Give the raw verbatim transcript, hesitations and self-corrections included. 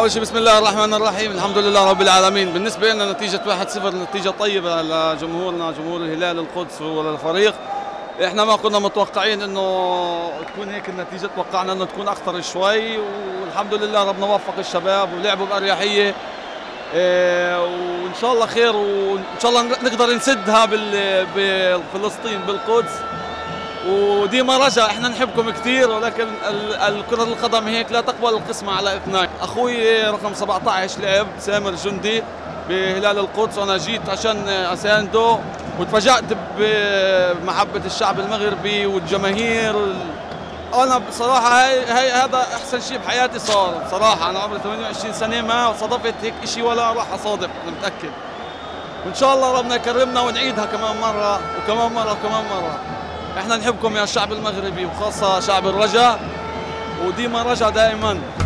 أول شيء بسم الله الرحمن الرحيم، الحمد لله رب العالمين. بالنسبة لنا نتيجة واحد صفر نتيجة طيبة لجمهورنا، جمهور الهلال القدس وللفريق. احنا ما كنا متوقعين انه تكون هيك النتيجة، توقعنا انه تكون اخطر شوي، والحمد لله ربنا وفق الشباب ولعبوا بأريحية. إيه وان شاء الله خير، وان شاء الله نقدر نسدها بفلسطين بالقدس. وديما رجا احنا نحبكم كثير، ولكن كرة القدم هيك لا تقبل القسمة على اثنين. اخوي رقم سبعة عشر لعب سامر جندي بهلال القدس، وانا جيت عشان اسانده، وتفاجأت بمحبة الشعب المغربي والجماهير. انا بصراحة هاي, هاي هذا احسن شيء بحياتي صار بصراحة. انا عمري ثمانية وعشرين سنة ما صادفت هيك شيء ولا راح اصادف، انا متأكد. وان شاء الله ربنا يكرمنا ونعيدها كمان مرة وكمان مرة وكمان مرة. احنا نحبكم يا الشعب المغربي، وخاصة شعب الرجاء، وديما رجاء دائما.